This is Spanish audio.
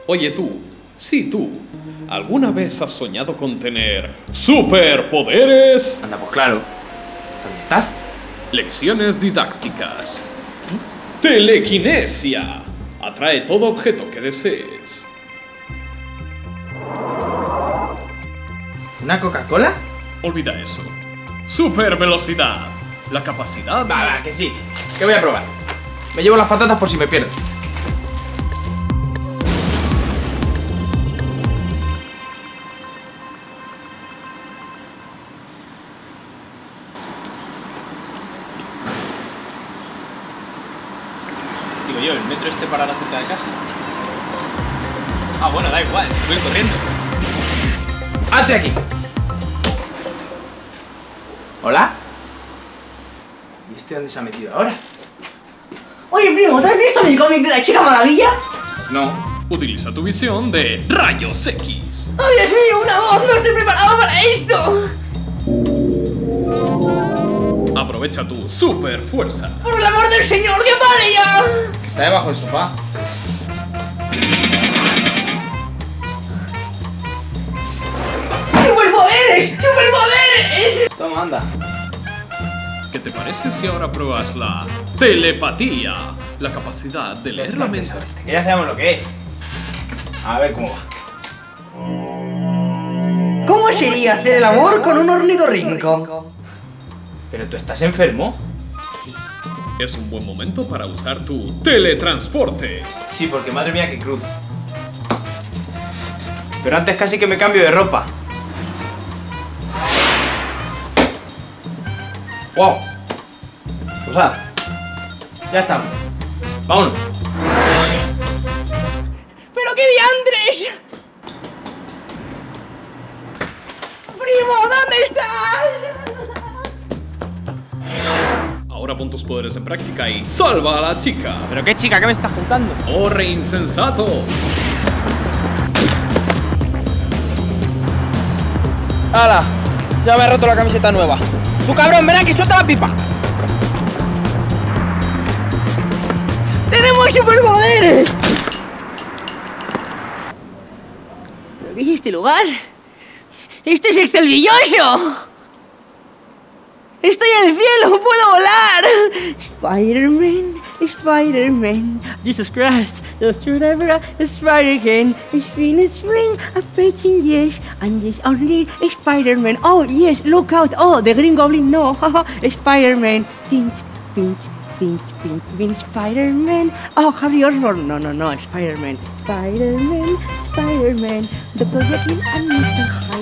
Oye tú, sí tú, ¿alguna vez has soñado con tener superpoderes? Anda, pues claro. ¿Dónde estás? Lecciones didácticas. Telequinesia. Atrae todo objeto que desees. ¿Una Coca-Cola? Olvida eso. Super velocidad. La capacidad... Va, que sí. Que voy a probar. Me llevo las patatas por si me pierdo. Digo yo, ¿el metro este para la cerca de casa? Ah, bueno, da igual, si voy corriendo. ¡Hazte aquí! ¿Hola? ¿Y este dónde se ha metido ahora? Oye, primo, ¿te has visto mi cómic de la Chica Maravilla? No. Utiliza tu visión de rayos X. ¡Oh, Dios mío, una voz! ¡No estoy preparado para esto! Aprovecha tu super fuerza. ¡Por el amor del señor, que pare ya! Está debajo del sofá. ¡Superpoderes! ¡Superpoderes! Toma, anda. ¿Qué te parece si ahora pruebas la telepatía? La capacidad de leer la mente. Que ya sabemos lo que es. A ver cómo va. ¿Cómo sería hacer el amor con un ornitorrinco? ¿Pero tú estás enfermo? Es un buen momento para usar tu teletransporte. Sí, porque madre mía que cruz. Pero antes casi que me cambio de ropa. ¡Wow! Pues nada. Ya estamos. Vámonos. ¡Pero qué diantres! ¡Primo, ¿dónde estás? Ahora pon tus poderes en práctica y ¡salva a la chica! ¿Pero qué chica? ¿Qué me estás juntando? ¡Oh, re insensato! ¡Hala! Ya me he roto la camiseta nueva. ¡Tú cabrón, ven aquí, suelta la pipa! ¡Tenemos superpoderes! ¿Pero qué es este lugar? ¡Esto es extraordinario! ¡Estoy en el cielo! ¡Puedo volar! Spider-Man, Spider-Man, Jesus Christ, the screwdriver, Spider-Man, it's been a spring, approaching yes, and yes, only Spider-Man. Oh, yes, look out! Oh, the Green Goblin, no, haha, Spider-Man, pinch, pinch, pinch, pinch, pinch, Spider-Man. Oh, Harry Osborn, no, Spider-Man, Spider-Man, Spider-Man, the Project and Mr.